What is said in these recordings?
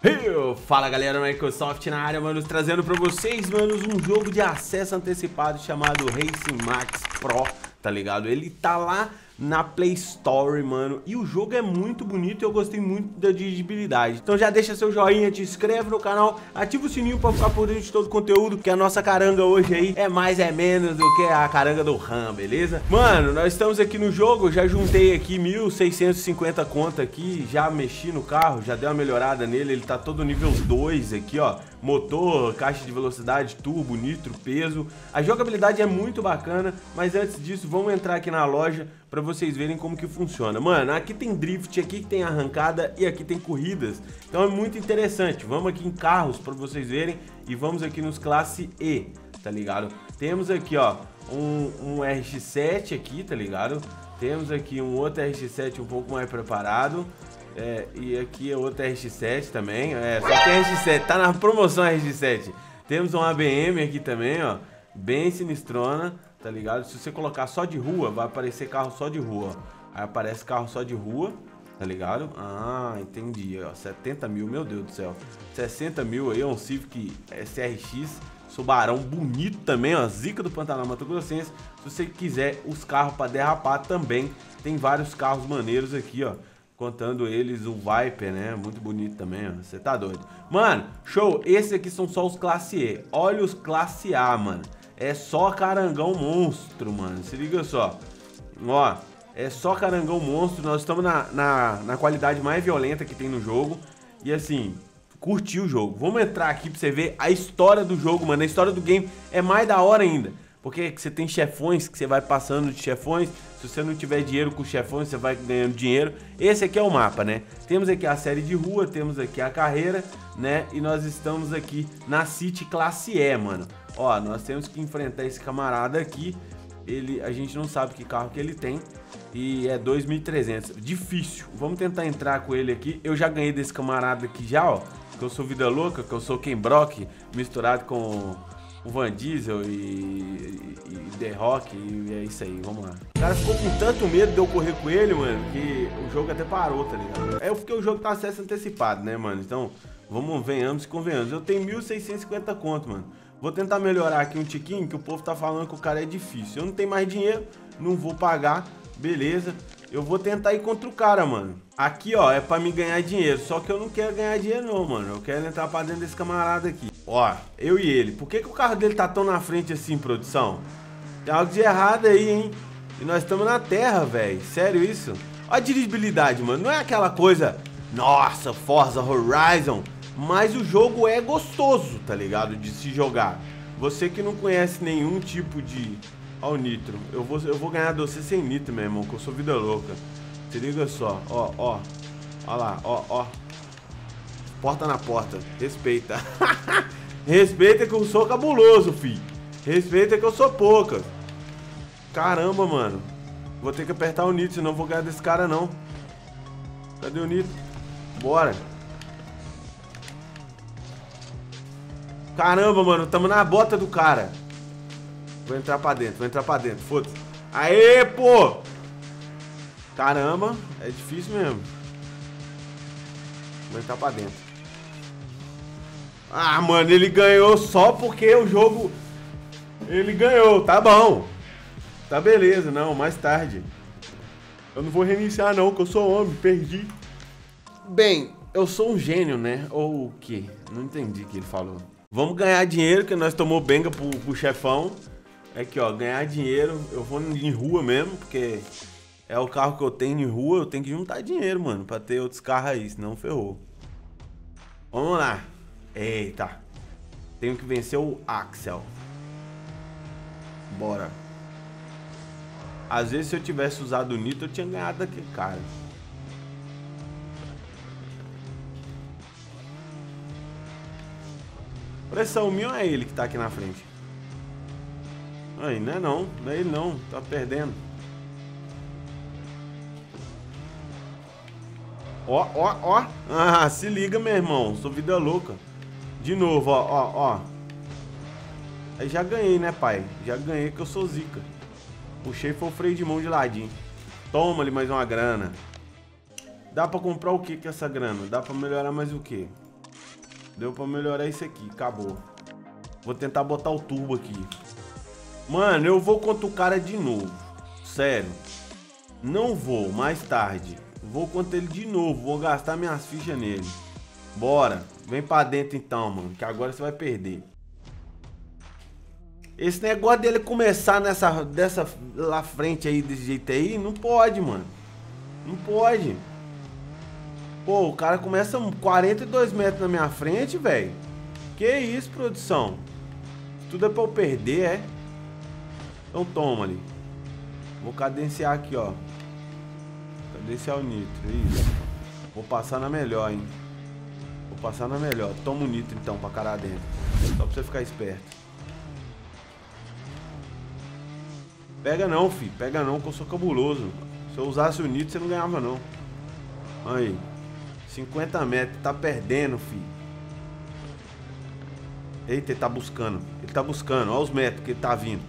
Fala galera, Microsoft na área, mano, trazendo pra vocês, mano, um jogo de acesso antecipado chamado Racing Max Pro, tá ligado? Ele tá lá na Play Store, mano, e o jogo é muito bonito e eu gostei muito da dirigibilidade. Então já deixa seu joinha, te inscreve no canal, ativa o sininho pra ficar por dentro de todo o conteúdo, que a nossa caranga hoje aí é mais é menos do que a caranga do RAM, beleza? Mano, nós estamos aqui no jogo, já juntei aqui 1.650 conta aqui, já mexi no carro, já dei uma melhorada nele, ele tá todo nível 2 aqui, ó. Motor, caixa de velocidade, turbo, nitro, peso. A jogabilidade é muito bacana, mas antes disso, vamos entrar aqui na loja pra vocês verem como que funciona. Mano, aqui tem drift, aqui tem arrancada e aqui tem corridas. Então é muito interessante. Vamos aqui em carros pra vocês verem e vamos aqui nos classe E, tá ligado? Temos aqui, ó, um RX-7 aqui, tá ligado? Temos aqui um outro RX-7 um pouco mais preparado. E aqui é outro RX-7 também, só que RX-7, tá na promoção RX-7. Temos um ABM aqui também, ó, bem sinistrona, tá ligado? Se você colocar só de rua, vai aparecer carro só de rua, ó. Aí aparece carro só de rua, tá ligado? Ah, entendi, ó, 70 mil, meu Deus do céu. 60 mil aí, é um Civic SRX, Subarão bonito também, ó, zica do Pantanal Mato Grossense. Se você quiser os carros pra derrapar também, tem vários carros maneiros aqui, ó. Contando eles, o Viper, né? Muito bonito também, ó. Você tá doido. Mano, show. Esses aqui são só os classe E. Olha os classe A, mano. É só carangão monstro, mano. Se liga só. Ó, é só carangão monstro. Nós estamos na qualidade mais violenta que tem no jogo. E assim, curti o jogo. Vamos entrar aqui pra você ver a história do jogo, mano. A história do game é mais da hora ainda. Porque você tem chefões que você vai passando de chefões. Se você não tiver dinheiro com os chefões, você vai ganhando dinheiro. Esse aqui é o mapa, né? Temos aqui a série de rua, temos aqui a carreira, né? E nós estamos aqui na City classe E, mano. Ó, nós temos que enfrentar esse camarada aqui. A gente não sabe que carro que ele tem. E é 2.300. Difícil. Vamos tentar entrar com ele aqui. Eu já ganhei desse camarada aqui já, ó. Que eu sou vida louca, que eu sou Ken Brock, misturado com o Van Diesel e The Rock, e é isso aí, vamos lá. O cara ficou com tanto medo de eu correr com ele, mano, que o jogo até parou, tá ligado? É porque o jogo tá acesso antecipado, né, mano? Então, venhamos e convenhamos. Eu tenho 1.650 conto, mano. Vou tentar melhorar aqui um tiquinho, que o povo tá falando que o cara é difícil. Eu não tenho mais dinheiro, não vou pagar, beleza. Eu vou tentar ir contra o cara, mano. Aqui, ó, é pra me ganhar dinheiro. Só que eu não quero ganhar dinheiro não, mano. Eu quero entrar pra dentro desse camarada aqui. Ó, eu e ele. Por que o carro dele tá tão na frente assim, produção? Tem algo de errado aí, hein? E nós estamos na terra, velho. Sério isso? Ó a dirigibilidade, mano. Não é aquela coisa, nossa, Forza Horizon. Mas o jogo é gostoso, tá ligado? De se jogar. Você que não conhece nenhum tipo de... Ó o nitro. Eu vou ganhar de você sem nitro, meu irmão, que eu sou vida louca. Se liga só. Ó, ó. Ó lá, ó, ó. Porta na porta. Respeita. Respeita que eu sou cabuloso, fi. Respeita que eu sou pouca. Caramba, mano. Vou ter que apertar o nitro, senão eu vou ganhar desse cara, não. Cadê o nitro? Bora. Caramba, mano. Tamo na bota do cara. Vou entrar pra dentro, foda-se. Aê, pô! Caramba, é difícil mesmo. Vou entrar pra dentro. Ah, mano, ele ganhou só porque o jogo... Ele ganhou, tá bom. Tá beleza, não, mais tarde. Eu não vou reiniciar não, que eu sou homem, perdi. Bem, eu sou um gênio, né? Ou o quê? Não entendi o que ele falou. Vamos ganhar dinheiro, que nós tomou benga pro chefão. Aqui, ó, ganhar dinheiro. Eu vou em rua mesmo, porque é o carro que eu tenho em rua. Eu tenho que juntar dinheiro, mano, pra ter outros carros aí, senão ferrou. Vamos lá. Eita. Tenho que vencer o Axel. Bora. Às vezes, se eu tivesse usado o nitro, eu tinha ganhado daquele cara. Pressão minha ou é ele que tá aqui na frente? Aí, não é não, não é ele não, tá perdendo. Ó, ó, ó. Ah, se liga, meu irmão, sou vida louca. De novo, ó, ó, ó. Aí já ganhei, né, pai? Já ganhei que eu sou zica. Puxei foi o freio de mão de ladinho. Toma ali mais uma grana. Dá pra comprar o que com essa grana? Dá pra melhorar mais o que? Deu pra melhorar isso aqui, acabou. Vou tentar botar o turbo aqui. Mano, eu vou contra o cara de novo. Sério. Não vou, mais tarde. Vou contra ele de novo, vou gastar minhas fichas nele. Bora. Vem pra dentro então, mano, que agora você vai perder. Esse negócio dele começar dessa lá frente aí, desse jeito aí, não pode, mano. Não pode. Pô, o cara começa 42 metros na minha frente, velho. Que isso, produção? Tudo é pra eu perder, é? Então toma ali. Vou cadenciar aqui, ó. Cadenciar o nitro, isso. Vou passar na melhor, hein. Vou passar na melhor. Toma o nitro então pra cara dentro. Só pra você ficar esperto. Pega não, fi. Pega não, que eu sou cabuloso. Se eu usasse o nitro, você não ganhava não. Aí. 50 metros. Tá perdendo, fi. Eita, ele tá buscando. Ele tá buscando. Olha os metros que ele tá vindo.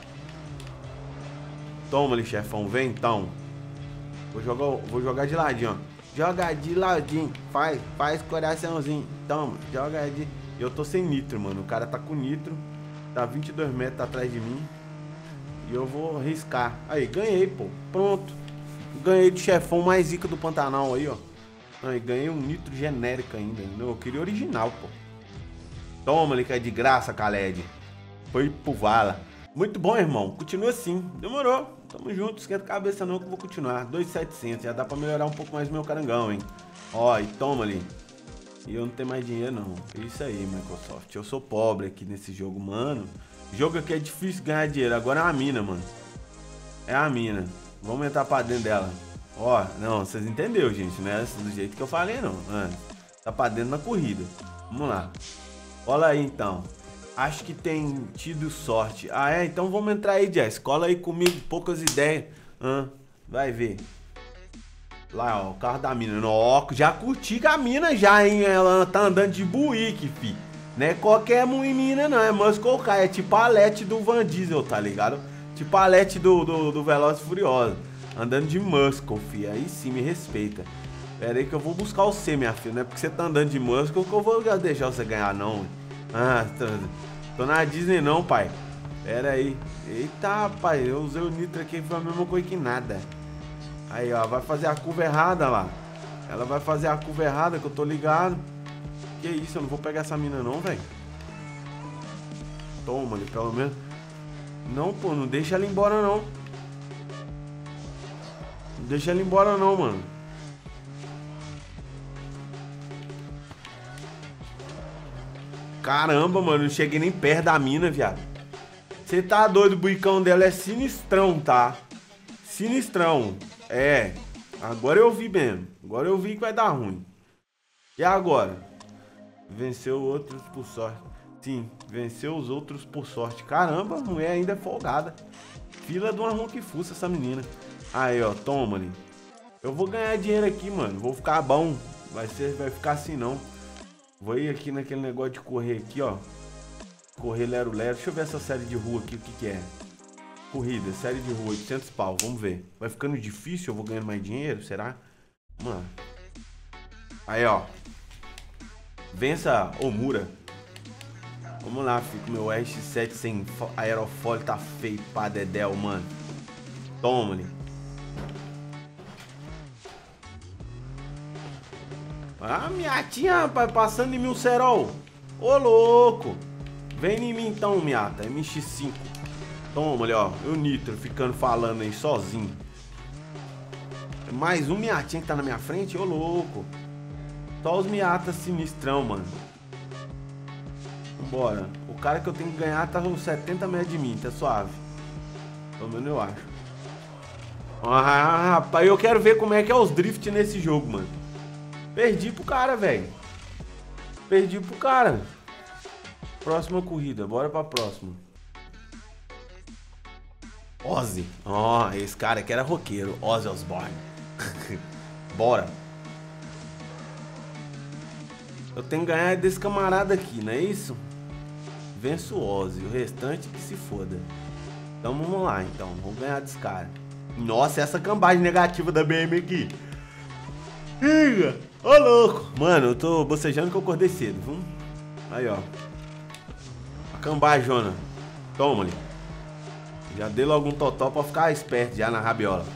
Toma ali, chefão. Vem então. Vou jogar de ladinho, ó. Joga de ladinho. Faz coraçãozinho. Toma, joga de... Eu tô sem nitro, mano. O cara tá com nitro. Tá 22 metros atrás de mim. E eu vou arriscar. Aí, ganhei, pô. Pronto. Ganhei do chefão mais zica do Pantanal aí, ó. Aí, ganhei um nitro genérico ainda. Não, eu queria original, pô. Toma ali, que é de graça, Khaled. Foi pro vala. Muito bom, irmão. Continua assim. Demorou. Tamo junto. Esquenta a cabeça não que eu vou continuar. 2.700. Já dá pra melhorar um pouco mais o meu carangão, hein. Ó, e toma ali. E eu não tenho mais dinheiro, não. É isso aí, Microsoft. Eu sou pobre aqui nesse jogo, mano. O jogo aqui é difícil ganhar dinheiro. Agora é a mina, mano. É a mina. Vamos entrar pra dentro dela. Ó, não, vocês entenderam, gente, né? Do jeito que eu falei, não. Tá pra dentro na corrida. Vamos lá. Olha aí, então. Acho que tem tido sorte. Ah, é? Então vamos entrar aí, Jess. Cola aí comigo, poucas ideias. Vai ver. Lá, ó, o carro da mina. Ó, já curti com a mina já, hein? Ela tá andando de Buick, fi. Não é qualquer mina, não. É Muscle Car. É tipo a Alete do Van Diesel, tá ligado? Tipo a Alete do Velozes e Furiosos. Andando de Muscle, fi. Aí sim, me respeita. Pera aí que eu vou buscar o C, minha filha. Não é porque você tá andando de Muscle que eu vou deixar você ganhar, não. Tô na Disney não, pai. Pera aí. Eita, rapaz. Eu usei o nitro aqui. Foi a mesma coisa que nada. Aí, ó. Vai fazer a curva errada lá. Ela vai fazer a curva errada que eu tô ligado. Que isso, eu não vou pegar essa mina não, velho. Toma ali, pelo menos. Não, pô, não deixa ela embora não. Não deixa ela embora não, mano. Caramba, mano, não cheguei nem perto da mina, viado. Você tá doido, o buicão dela é sinistrão, tá? Sinistrão. É. Agora eu vi mesmo. Agora eu vi que vai dar ruim. E agora? Venceu outros por sorte. Sim, venceu os outros por sorte. Caramba, a mulher ainda é folgada. Fila de uma ronquifuça essa menina. Aí, ó, toma ali. Eu vou ganhar dinheiro aqui, mano. Vou ficar bom. Vai ficar assim, não. Vou ir aqui naquele negócio de correr aqui, ó. Correr lero-lero. Deixa eu ver essa série de rua aqui, o que que é. Corrida, série de rua, 800 pau. Vamos ver. Vai ficando difícil, eu vou ganhando mais dinheiro, será? Mano. Aí, ó. Vença Omura. Vamos lá, filho. Meu RX-7 sem aerofólio tá feio pra dedéu, mano. Toma ali. Ah, miatinha, rapaz, passando em mil cerol. Ô, louco. Vem em mim então, miata. MX5. Toma ali, ó. O nitro ficando falando aí sozinho. Mais um miatinha que tá na minha frente. Ô, louco. Só os miatas sinistrão, mano. Vambora. O cara que eu tenho que ganhar tá uns 70 metros de mim. Tá suave. Pelo menos eu acho. Ah, rapaz, eu quero ver como é que é os drift nesse jogo, mano. Perdi pro cara, velho. Perdi pro cara. Próxima corrida, bora pra próxima. Ozzy. Ó, esse cara aqui era roqueiro. Ozzy Osbourne. Bora. Eu tenho que ganhar desse camarada aqui, não é isso? Venço o Ozzy. O restante que se foda. Então vamos lá, então. Vamos ganhar desse cara. Nossa, essa cambagem negativa da BM aqui. Liga. Ô, louco. Mano, eu tô bocejando que eu acordei cedo, viu? Aí, ó. A cambajona. Toma ali. Já dei logo um totó pra ficar esperto já na rabiola.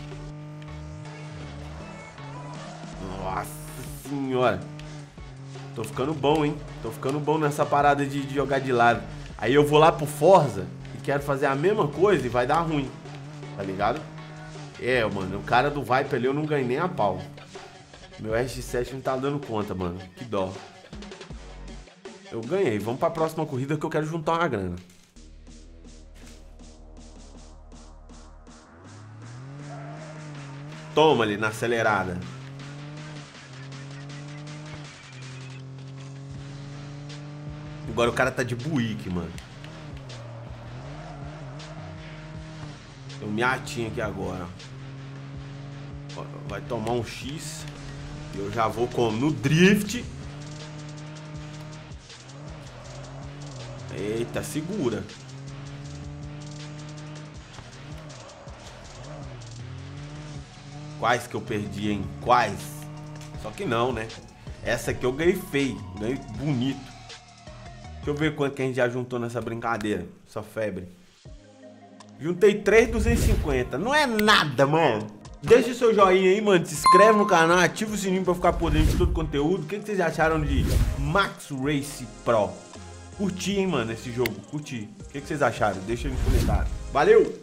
Nossa senhora. Tô ficando bom, hein? Tô ficando bom nessa parada de jogar de lado. Aí eu vou lá pro Forza e quero fazer a mesma coisa e vai dar ruim. Tá ligado? É, mano, o cara do Viper ali eu não ganhei nem a pau. Meu RX7 não tá dando conta, mano. Que dó. Eu ganhei. Vamos pra próxima corrida que eu quero juntar uma grana. Toma ali na acelerada. Agora o cara tá de buíque, mano. Eu me atinho aqui agora. Vai tomar um X. Eu já vou no drift. Eita, segura. Quais que eu perdi, hein? Quais? Só que não, né? Essa aqui eu ganhei feio. Ganhei bonito. Deixa eu ver quanto que a gente já juntou nessa brincadeira. Essa febre. Juntei 3.250. Não é nada, mano. Deixa o seu joinha aí, mano. Se inscreve no canal. Ativa o sininho pra ficar por dentro de todo o conteúdo. O que vocês acharam de Max Race Pro? Curti, hein, mano, esse jogo. Curti. O que vocês acharam? Deixa aí nos comentários. Valeu!